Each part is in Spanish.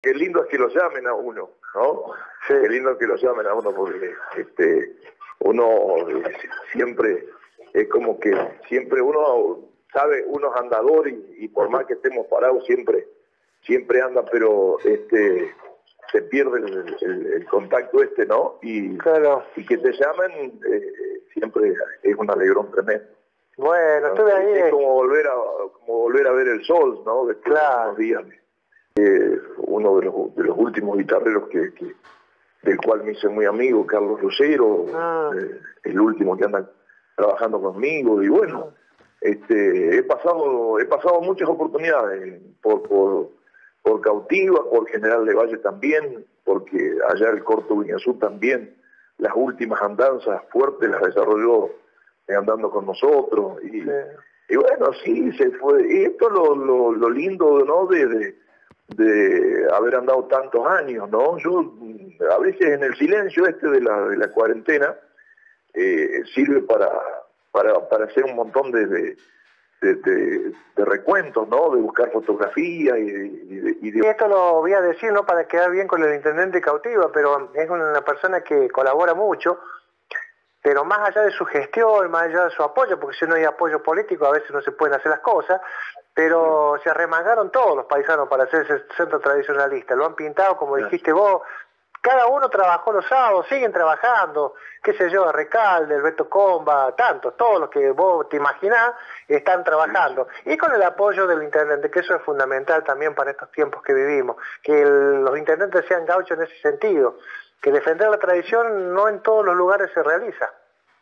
Qué lindo es que lo llamen a uno, ¿no? Sí. Qué lindo es que lo llamen a uno porque uno siempre es como que siempre uno sabe, uno es andador y por más que estemos parados siempre anda, pero se pierde el contacto ¿no? Claro. Y que te llamen siempre es un alegrón tremendo. Bueno, ¿No? estuve ahí. Es como volver a ver el sol, ¿no? Después de unos días. Uno de los últimos guitarreros del cual me hice muy amigo, Carlos Lucero, el último que anda trabajando conmigo, y bueno, he pasado muchas oportunidades por Cautiva, por General de Valle también, porque allá el Corto Guiñazú también, las últimas andanzas fuertes las desarrolló andando con nosotros, y bueno, sí, se fue, y esto es lo lindo, ¿no? de haber andado tantos años, ¿no? Yo a veces en el silencio de la cuarentena sirve para hacer un montón de recuentos, ¿no? De buscar fotografías y Esto lo voy a decir no para quedar bien con el intendente Cautiva, pero es una persona que colabora mucho, pero más allá de su gestión, más allá de su apoyo, porque si no hay apoyo político a veces no se pueden hacer las cosas, pero se arremangaron todos los paisanos para hacer ese centro tradicionalista, lo han pintado como dijiste vos, cada uno trabajó los sábados, siguen trabajando, qué sé yo, Recalde, el Beto Comba, tantos, todos los que vos te imaginás están trabajando, y con el apoyo del intendente, que eso es fundamental también para estos tiempos que vivimos, que los intendentes sean gauchos en ese sentido, que defender la tradición no en todos los lugares se realiza.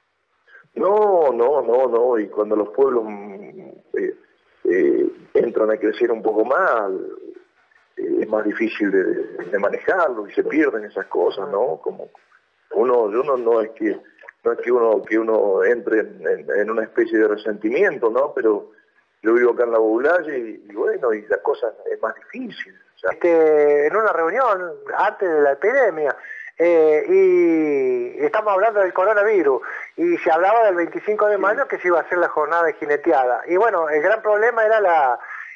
No, y cuando los pueblos entran a crecer un poco más, es más difícil de manejarlo y se pierden esas cosas, ¿no? Como yo no es que uno entre en una especie de resentimiento, ¿no? Pero yo vivo acá en la Boulaye y bueno, y la cosa es más difícil. O sea, en una reunión antes de la epidemia, y estamos hablando del coronavirus, y se hablaba del 25 de mayo que se iba a hacer la jornada de jineteada. Y bueno, el gran problema era la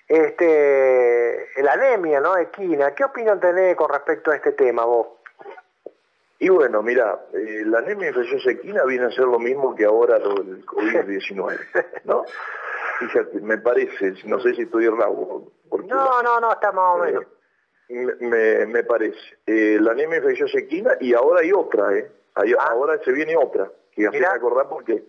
anemia, ¿no? Equina. ¿Qué opinión tenés con respecto a este tema vos? Y bueno, mira, la anemia infecciosa equina viene a ser lo mismo que ahora lo del COVID-19, ¿no? Fíjate, me parece, no sé si estoy errado. No, está más o menos. Me parece. La anemia infecciosa equina, y ahora hay otra, ahora se viene otra, que hace acordar porque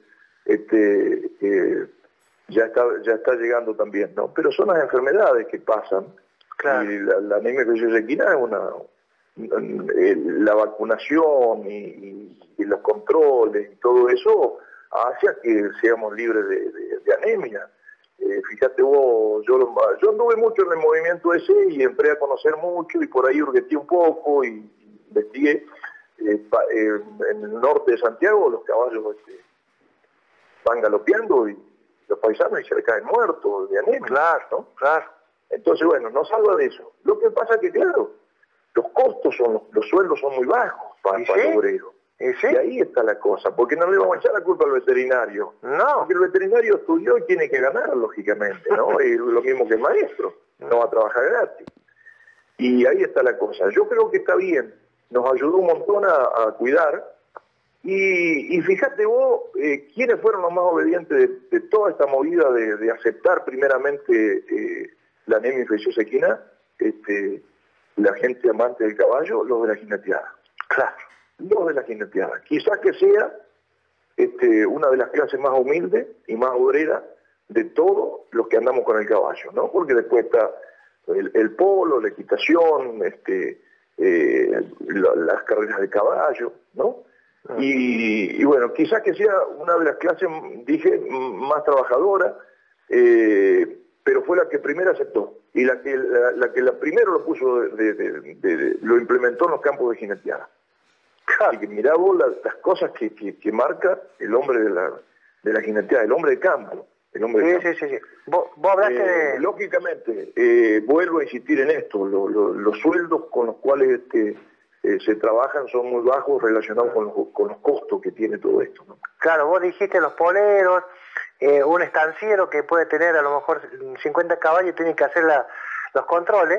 ya está llegando también, ¿no? Pero son las enfermedades que pasan, claro. Y la anemia infecciosa equina es la vacunación y los controles y todo eso hace a que seamos libres de anemia. Fíjate vos, yo anduve mucho en el movimiento ese y entré a conocer mucho y por ahí hurgueteé un poco y investigué. En el norte de Santiago los caballos van galopeando y los paisanos y se le caen muertos de anemia. Claro, ¿no? Claro. Entonces, bueno, no salva de eso. Lo que pasa es que, claro, los costos los sueldos son muy bajos para el obrero. ¿Sí? Y ahí está la cosa, porque no le vamos a echar la culpa al veterinario. No. Porque el veterinario estudió y tiene que ganar, lógicamente, ¿no? Y lo mismo que el maestro, no va a trabajar gratis. Y ahí está la cosa. Yo creo que está bien, nos ayudó un montón a cuidar. Y fíjate vos, ¿quiénes fueron los más obedientes de toda esta movida de aceptar primeramente la anemia infecciosa equina? La gente amante del caballo, los de la jineteada. Claro. Los de la jineteada. Quizás que sea una de las clases más humildes y más obreras de todos los que andamos con el caballo, ¿no? Porque después está el polo, la equitación, las carreras de caballo, ¿no? Y bueno, quizás que sea una de las clases, dije, más trabajadora, pero fue la que primero aceptó y la que primero lo puso, lo implementó en los campos de jineteada. Así que mirá vos las cosas que marca el hombre de la jineteada, el hombre de campo. El hombre de campo. Sí. Vos hablaste de... Lógicamente, vuelvo a insistir en esto, los sueldos con los cuales se trabajan son muy bajos relacionados con los costos que tiene todo esto, ¿no? Claro, vos dijiste los poleros, un estanciero que puede tener a lo mejor 50 caballos y tiene que hacer los controles,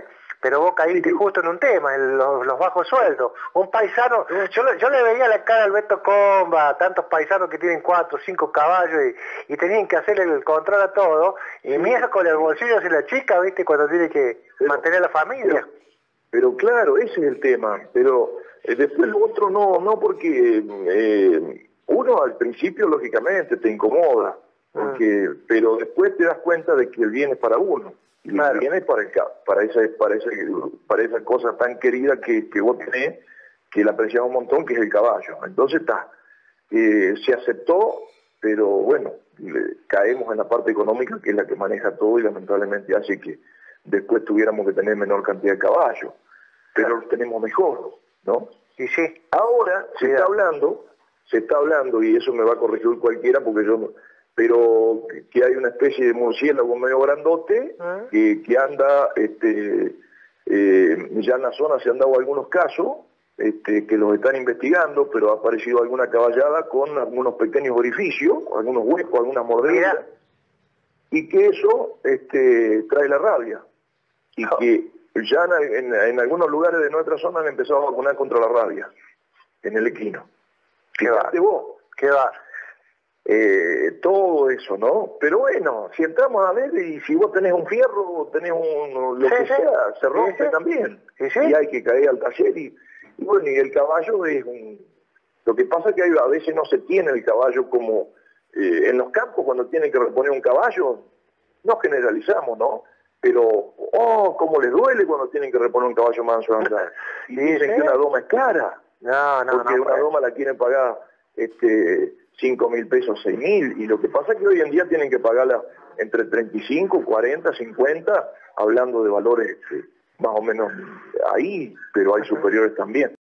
pero vos caíste justo en un tema, en los bajos sueldos. Un paisano, yo le veía la cara al Beto Comba, tantos paisanos que tienen 4 o 5 caballos y tenían que hacerle el control a todo, y miércoles el bolsillo se la chica, ¿viste? Cuando tiene que mantener a la familia. Pero claro, ese es el tema, pero después lo otro no porque uno al principio lógicamente te incomoda, pero después te das cuenta de que el bien es para uno. Y claro, viene para esa cosa tan querida que vos tenés, que la apreciamos un montón, que es el caballo. Entonces se aceptó, pero bueno, caemos en la parte económica, que es la que maneja todo y lamentablemente hace que después tuviéramos que tener menor cantidad de caballos, pero los tenemos mejor, ¿no? Y sí. Ahora se está hablando, y eso me va a corregir cualquiera porque pero que hay una especie de murciélago medio grandote que anda, ya en la zona se han dado algunos casos, que los están investigando, pero ha aparecido alguna caballada con algunos pequeños orificios, algunos huecos, algunas mordeduras, y que eso trae la rabia, y que ya en algunos lugares de nuestra zona han empezado a vacunar contra la rabia, en el equino. Fíjate vos. ¿Qué va? Todo eso, ¿no? Pero bueno, si entramos a ver, y si vos tenés un fierro, tenés lo que sea, se rompe también. Y hay que caer al taller, y bueno, y el caballo es Lo que pasa es que a veces no se tiene el caballo como... en los campos, cuando tienen que reponer un caballo, no generalizamos, ¿no? Pero, cómo les duele cuando tienen que reponer un caballo manso de andar. Y dicen que una doma es cara. Porque una doma la quieren pagar 5.000 pesos, 6.000, y lo que pasa es que hoy en día tienen que pagarla entre 35, 40, 50, hablando de valores más o menos ahí, pero hay superiores también.